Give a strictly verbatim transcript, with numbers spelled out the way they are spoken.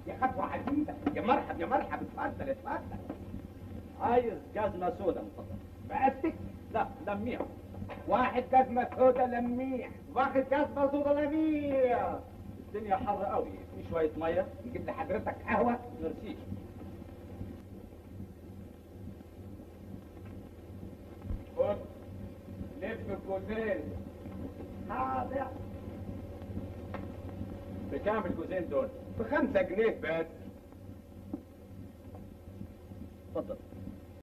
يا خطوه عزيزه، يا مرحب يا مرحب، اتفضل اتفضل. عايز جزمه سودا من فضلك. مقاسك؟ لا لميع. واحد جزمه سودا لميع. واخد جزمه سودا لميع. الدنيا حر قوي، في شويه ميه. نجيب لحضرتك قهوه؟ ميرسي. خد لف الجوزين. حاضر. بكام الجوزين دول؟ بخمسة جنيه بس. اتفضل.